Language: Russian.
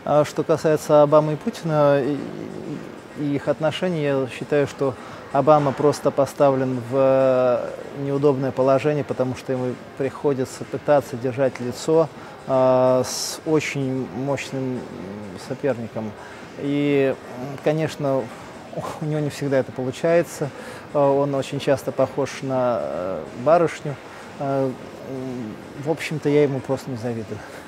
А что касается Обамы и Путина и их отношений, я считаю, что Обама просто поставлен в неудобное положение, потому что ему приходится пытаться держать лицо с очень мощным соперником. И, конечно, у него не всегда это получается. Он очень часто похож на барышню. В общем-то, я ему просто не завидую.